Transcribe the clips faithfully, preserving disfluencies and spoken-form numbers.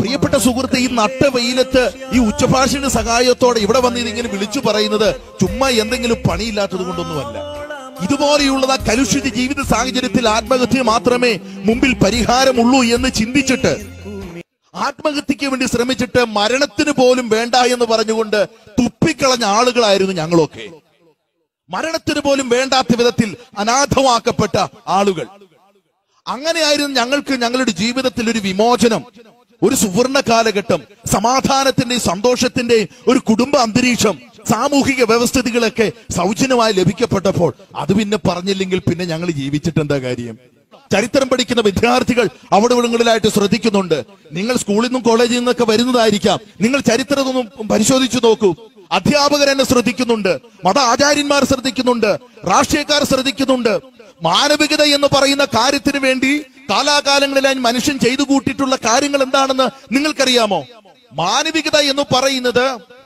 പ്രിയപ്പെട്ട സുഹൃത്തെ, ഈ നട്ട വെയിലത്ത് ഈ ഉച്ചഭാഷിന്റെ സഹായത്തോടെ ഇവിടെ വന്ന് ഇതിങ്ങനെ വിളിച്ചു പറയുന്നത് ചുമ്മാ എന്തെങ്കിലും പണിയില്ലാത്തത് കൊണ്ടൊന്നുമല്ല. ഇതുപോലെയുള്ളത് കലുഷിത ജീവിത സാഹചര്യത്തിൽ ആത്മഹത്യ മാത്രമേ മുമ്പിൽ പരിഹാരമുള്ളൂ എന്ന് ചിന്തിച്ചിട്ട് ആത്മഹത്യക്ക് വേണ്ടി ശ്രമിച്ചിട്ട് മരണത്തിന് പോലും വേണ്ട എന്ന് പറഞ്ഞുകൊണ്ട് തുപ്പിക്കളഞ്ഞ ആളുകളായിരുന്നു ഞങ്ങളൊക്കെ. മരണത്തിന് പോലും വേണ്ടാത്ത വിധത്തിൽ അനാഥമാക്കപ്പെട്ട ആളുകൾ. അങ്ങനെയായിരുന്നു ഞങ്ങൾക്ക് ഞങ്ങളുടെ ജീവിതത്തിൽ ഒരു വിമോചനം, ഒരു സുവർണ കാലഘട്ടം, സമാധാനത്തിന്റെയും സന്തോഷത്തിന്റെയും ഒരു കുടുംബ അന്തരീക്ഷം, സാമൂഹിക വ്യവസ്ഥിതികളൊക്കെ സൗജന്യമായി ലഭിക്കപ്പെട്ടപ്പോൾ അത് പിന്നെ പറഞ്ഞില്ലെങ്കിൽ പിന്നെ ഞങ്ങൾ ജീവിച്ചിട്ട് എന്താ കാര്യം? ചരിത്രം പഠിക്കുന്ന വിദ്യാർത്ഥികൾ അവിടെ ഇവിടങ്ങളിലായിട്ട് ശ്രദ്ധിക്കുന്നുണ്ട്. നിങ്ങൾ സ്കൂളിൽ നിന്നും കോളേജിൽ നിന്നൊക്കെ വരുന്നതായിരിക്കാം. നിങ്ങൾ ചരിത്രമൊന്നും പരിശോധിച്ചു നോക്കൂ. അധ്യാപകർ എന്നെ ശ്രദ്ധിക്കുന്നുണ്ട്, മത ആചാര്യന്മാർ ശ്രദ്ധിക്കുന്നുണ്ട്, രാഷ്ട്രീയക്കാർ ശ്രദ്ധിക്കുന്നുണ്ട്. മാനവികത എന്ന് പറയുന്ന കാര്യത്തിന് വേണ്ടി കാലാകാലങ്ങളിലായി മനുഷ്യൻ ചെയ്തു കൂട്ടിയിട്ടുള്ള കാര്യങ്ങൾ എന്താണെന്ന് നിങ്ങൾക്കറിയാമോ? മാനവികത എന്ന് പറയുന്നത്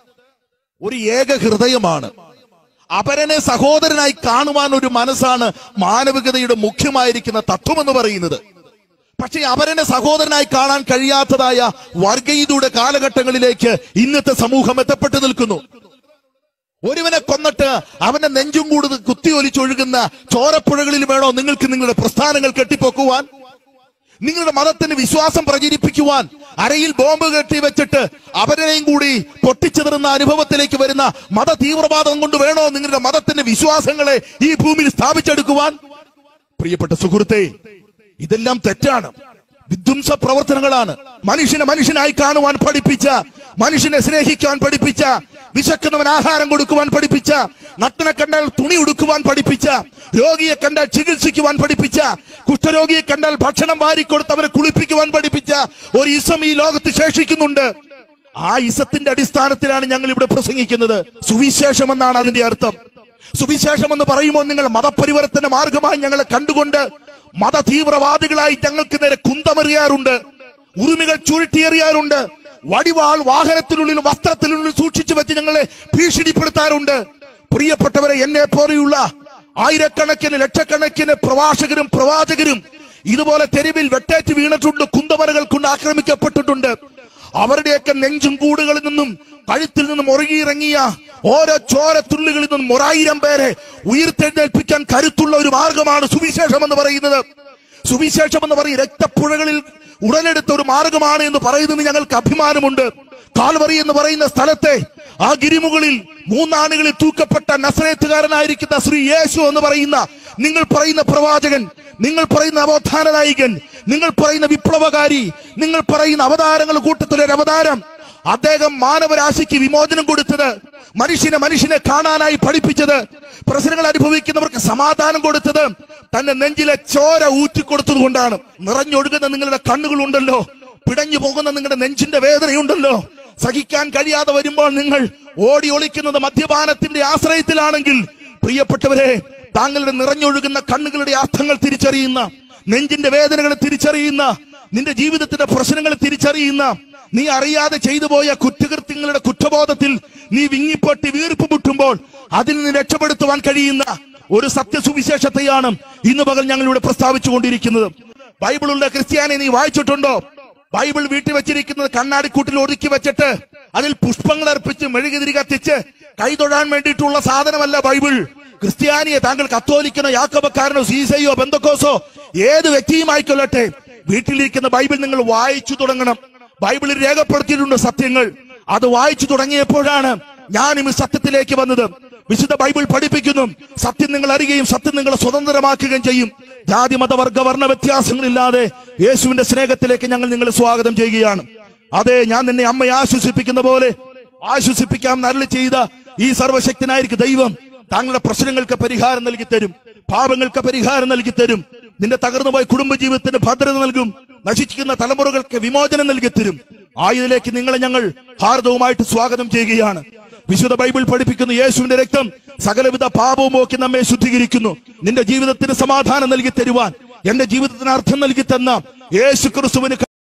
ഒരു ഏക ഹൃദയമാണ്. അപരനെ സഹോദരനായി കാണുവാൻ ഒരു മനസ്സാണ് മാനവികതയുടെ മുഖ്യമായിരിക്കുന്ന തത്വം എന്ന് പറയുന്നത്. പക്ഷേ അപരനെ സഹോദരനായി കാണാൻ കഴിയാത്തതായ വർഗീയതയുടെ കാലഘട്ടങ്ങളിലേക്ക് ഇന്നത്തെ സമൂഹം എത്തപ്പെട്ടു നിൽക്കുന്നു. ഒരുവനെ കൊന്നിട്ട് അവന്റെ നെഞ്ചും കൂടുതൽ കുത്തിയൊലിച്ചൊഴുകുന്ന ചോരപ്പുഴകളിൽ വേണോ നിങ്ങൾക്ക് നിങ്ങളുടെ പ്രസ്ഥാനങ്ങൾ കെട്ടിപ്പൊക്കുവാൻ, നിങ്ങളുടെ മതത്തിന് വിശ്വാസം പ്രചരിപ്പിക്കുവാൻ? അരയിൽ ബോംബ് കെട്ടി വെച്ചിട്ട് അവരെയും കൂടി പൊട്ടിച്ചെറിയുന്ന അനുഭവത്തിലേക്ക് വരുന്ന മത തീവ്രവാദം കൊണ്ട് വേണോ നിങ്ങളുടെ മതത്തിന്റെ വിശ്വാസങ്ങളെ ഈ ഭൂമിയിൽ സ്ഥാപിച്ചെടുക്കുവാൻ? പ്രിയപ്പെട്ട സുഹൃത്തെ, ഇതെല്ലാം തെറ്റാണ്, വിധ്വംസ പ്രവർത്തനങ്ങളാണ്. മനുഷ്യനെ മനുഷ്യനായി കാണുവാൻ പഠിപ്പിച്ച, മനുഷ്യനെ സ്നേഹിക്കാൻ പഠിപ്പിച്ച, വിശക്കുന്നവൻ ആഹാരം കൊടുക്കുവാൻ പഠിപ്പിച്ച, നഗ്നനെ കണ്ടാൽ തുണി ഉടുക്കുവാൻ പഠിപ്പിച്ച, രോഗിയെ കണ്ടാൽ ചികിത്സിക്കുവാൻ പഠിപ്പിച്ച, കുഷ്ഠരോഗിയെ കണ്ടാൽ ഭക്ഷണം വാരിക്കൊടുത്ത് അവരെ കുളിപ്പിക്കുവാൻ പഠിപ്പിച്ച ഒരു ഇസം ഈ ലോകത്ത് ശേഷിക്കുന്നുണ്ട്. ആ ഇസത്തിന്റെ അടിസ്ഥാനത്തിലാണ് ഞങ്ങൾ ഇവിടെ പ്രസംഗിക്കുന്നത്. സുവിശേഷം എന്നാണ് അതിന്റെ അർത്ഥം. സുവിശേഷം എന്ന് പറയുമ്പോൾ നിങ്ങൾ മതപരിവർത്തന മാർഗമായി ഞങ്ങളെ കണ്ടുകൊണ്ട് മത തീവ്രവാദികളായി ഞങ്ങൾക്ക് നേരെ കുന്തമെറിയാറുണ്ട്, ഉറുമികൾ ചുരുട്ടിയെറിയാറുണ്ട്, വടിവാൾ വാഹനത്തിനുള്ളിൽ വസ്ത്രത്തിനുള്ളിൽ സൂക്ഷിച്ചു വെച്ച് ഞങ്ങളെ ഭീഷണിപ്പെടുത്താറുണ്ട്. പ്രിയപ്പെട്ടവരെ, എന്നെ പോലെയുള്ള ആയിരക്കണക്കിന് ലക്ഷക്കണക്കിന് പ്രവാചകരും പ്രവാചകരും ഇതുപോലെ തെരുവിൽ വെട്ടേറ്റ് വീണിട്ടുണ്ട്, കുന്തമരകൾ കൊണ്ട് ആക്രമിക്കപ്പെട്ടിട്ടുണ്ട്. അവരുടെയൊക്കെ നെഞ്ചും കൂടുകളിൽ നിന്നും കഴുത്തിൽ നിന്നും ഒറുകിയിറങ്ങിയ ഓരോ ചോരത്തുള്ളികളിൽ നിന്നും ഒരായിരം പേരെ ഉയർത്തെഴുന്നേൽപ്പിക്കാൻ കരുത്തുള്ള ഒരു മാർഗമാണ് സുവിശേഷം എന്ന് പറയുന്നത്. സുവിശേഷം എന്ന് പറയും രക്തപ്പുഴകളിൽ ഉടലെടുത്ത ഒരു മാർഗമാണ് എന്ന് പറയുന്നത് ഞങ്ങൾക്ക് അഭിമാനമുണ്ട്. കാൽവറി എന്ന് പറയുന്ന സ്ഥലത്തെ ആ ഗിരിമുകളിൽ മൂന്നാണുകളിൽ തൂക്കപ്പെട്ട നസറേത്തുകാരനായിരിക്കുന്ന ശ്രീ യേശു എന്ന് പറയുന്ന നിങ്ങൾ പറയുന്ന പ്രവാചകൻ, നിങ്ങൾ പറയുന്ന നവോത്ഥാന നായകൻ, നിങ്ങൾ പറയുന്ന വിപ്ലവകാരി, നിങ്ങൾ പറയുന്ന അവതാരങ്ങൾ കൂട്ടത്തിലൊരു അവതാരം, അദ്ദേഹം മാനവരാശിക്ക് വിമോചനം കൊടുത്തത്, മനുഷ്യനെ മനുഷ്യനെ കാണാനായി പഠിപ്പിച്ചത്, പ്രശ്നങ്ങൾ അനുഭവിക്കുന്നവർക്ക് സമാധാനം കൊടുത്തത്, തന്റെ നെഞ്ചിലെ ചോര ഊറ്റിക്കൊടുത്തത് കൊണ്ടാണ്. നിറഞ്ഞൊഴുകുന്ന നിങ്ങളുടെ കണ്ണുകളുണ്ടല്ലോ, പിടഞ്ഞു പോകുന്ന നിങ്ങളുടെ നെഞ്ചിന്റെ വേദനയുണ്ടല്ലോ, സഹിക്കാൻ കഴിയാതെ വരുമ്പോൾ നിങ്ങൾ ഓടി ഒളിക്കുന്നത് മദ്യപാനത്തിന്റെ ആശ്രയത്തിലാണെങ്കിൽ, പ്രിയപ്പെട്ടവരെ, താങ്കളുടെ നിറഞ്ഞൊഴുകുന്ന കണ്ണുകളുടെ അർത്ഥങ്ങൾ തിരിച്ചറിയുന്ന, നെഞ്ചിന്റെ വേദനകൾ തിരിച്ചറിയുന്ന, നിന്റെ ജീവിതത്തിന്റെ പ്രശ്നങ്ങൾ തിരിച്ചറിയുന്ന, നീ അറിയാതെ ചെയ്തു പോയ കുറ്റകൃത്യങ്ങളുടെ കുറ്റബോധത്തിൽ നീ വിങ്ങിപ്പൊട്ടി വീർപ്പ് മുട്ടുമ്പോൾ അതിൽ നിന്ന് രക്ഷപ്പെടുത്തുവാൻ കഴിയുന്ന ഒരു സത്യസുവിശേഷത്തെയാണ് ഇന്ന് പകൽ ഞങ്ങൾ ഇവിടെ പ്രസ്താവിച്ചു കൊണ്ടിരിക്കുന്നത്. ബൈബിളുള്ള ക്രിസ്ത്യാനി നീ വായിച്ചിട്ടുണ്ടോ? ബൈബിൾ വീട്ടിൽ വെച്ചിരിക്കുന്നത് കണ്ണാടിക്കൂട്ടിൽ ഒതുക്കി വെച്ചിട്ട് അതിൽ പുഷ്പങ്ങൾ അർപ്പിച്ച് മെഴുകുതിരി കത്തിച്ച് കൈതൊഴാൻ വേണ്ടിയിട്ടുള്ള സാധനമല്ല ബൈബിൾ. ക്രിസ്ത്യാനിയെ താങ്കൾ കത്തോലിക്കനോ യാക്കോബക്കാരനോ സീസയോ ബന്ധക്കോസോ ഏത് വ്യക്തിയുമായിക്കൊള്ളട്ടെ, വീട്ടിലിരിക്കുന്ന ബൈബിൾ നിങ്ങൾ വായിച്ചു തുടങ്ങണം. ബൈബിളിൽ രേഖപ്പെടുത്തിയിട്ടുണ്ട് സത്യങ്ങൾ. അത് വായിച്ചു തുടങ്ങിയപ്പോഴാണ് ഞാനും ഈ സത്യത്തിലേക്ക് വന്നത്. വിശുദ്ധ ബൈബിൾ പഠിപ്പിക്കുന്നു, സത്യം നിങ്ങൾ അറിയുകയും സത്യം നിങ്ങളെ സ്വതന്ത്രമാക്കുകയും ചെയ്യും. ജാതി മത വർഗ വർണ്ണ വ്യത്യാസങ്ങളില്ലാതെ യേശുവിന്റെ സ്നേഹത്തിലേക്ക് ഞങ്ങൾ നിങ്ങളെ സ്വാഗതം ചെയ്യുകയാണ്. അതെ, ഞാൻ നിന്നെ അമ്മയെ ആശ്വസിപ്പിക്കുന്ന പോലെ ആശ്വസിപ്പിക്കാം നരളി ചെയ്ത ഈ സർവശക്തനായിരിക്കും ദൈവം താങ്കളുടെ പ്രശ്നങ്ങൾക്ക് പരിഹാരം നൽകി തരും, പാപങ്ങൾക്ക് പരിഹാരം നൽകി തരും, നിന്റെ തകർന്നുപോയ കുടുംബജീവിതത്തിന് ഭദ്രത നൽകും, നശിക്കുന്ന തലമുറകൾക്ക് വിമോചനം നൽകി തരും. ആയതിലേക്ക് നിങ്ങളെ ഞങ്ങൾ ഹാർദവുമായിട്ട് സ്വാഗതം ചെയ്യുകയാണ്. വിശുദ്ധ ബൈബിൾ പഠിപ്പിക്കുന്ന യേശുവിന്റെ രക്തം സകലവിധ പാപവും പോക്കി നമ്മെ ശുദ്ധീകരിക്കുന്നു. നിന്റെ ജീവിതത്തിന് സമാധാനം നൽകി തരുവാൻ, എന്റെ ജീവിതത്തിന് അർത്ഥം നൽകി തന്ന യേശു ക്രിസ്തുവിന്